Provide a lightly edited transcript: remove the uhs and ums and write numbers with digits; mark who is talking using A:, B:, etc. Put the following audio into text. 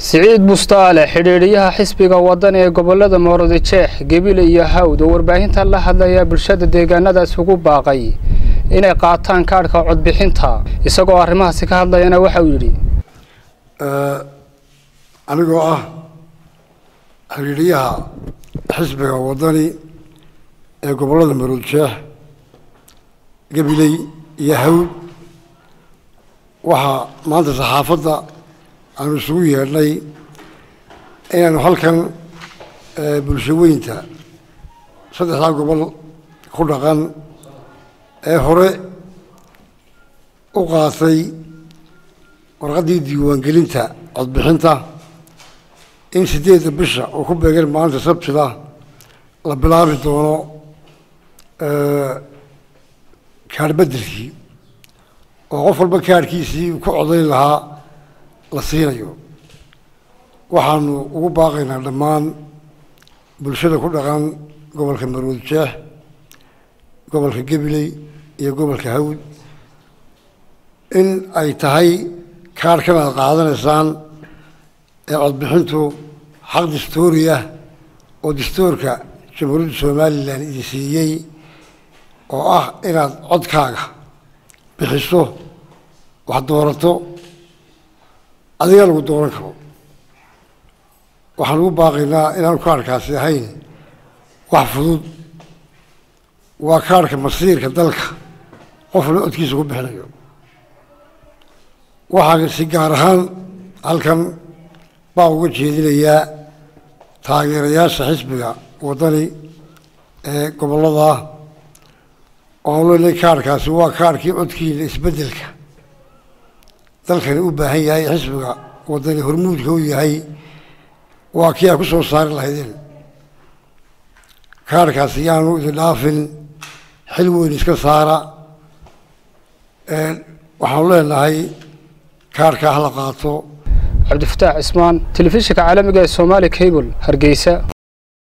A: سعيد بوستاله xiriiriyaha xisbiga wadan ee gobolada Maroodijeex Gebile iyo Hawd oo warbaahinta la hadlaya bulshada deegaanadaas ugu baaqay inay qaataan kaarka codbixinta isagoo arrimahaasi ka hadlayana waxa uu yiri
B: anigoo ah xiriiriyaha xisbiga wadani ee gobolada Maroodijeex Gebile iyo Hawd waxa maanta saxaafadda أنا سويها لي أنا هالكن بالشوين تا صدق قبل خلقان هراء وقاطي ورقدي ديوان قلنتا أطبحنتا إن سديت بشة وكبر غير ما أنت سبت له لبلاري دونه كاربدري وغفر بكار كيسي وكعضي لها لصينيو وحنو وباقينا لمان بالشدة كلها قبل كمرودجاه قبل كجبلي يا قبل كهود إن أي تهي كاركنا قاعدنا إنسان يقعد بحنتو حق دستورية ودستورك جمهورية الصومال الإنجليزية إن عد كاغا بحسه واحد دورته أديال ودوركم وحنو باقينا إلى الكاركاسي هين وحفظود وكارك مصير كدلك قفل أتكيس وبحنا يوم وحاجة سيجارهان هالكم باو وجه ذي تاجر ياس حسبك وطني قبل الله وقالوا لي كاركاسي وكاركي أتكيس إسبدلك dalkan u baahan yahay xisbiga wadani hormuudka uu yahay waa kii ku soo saar lahaydeen kaarkaas yaanu idin dhaafin xil weyn iska saara waxaan leenahay kaarka hal qaato
A: Cabdi Fataax Ismaan telefishinka caalamiga ee Soomaali Cable Hargeysa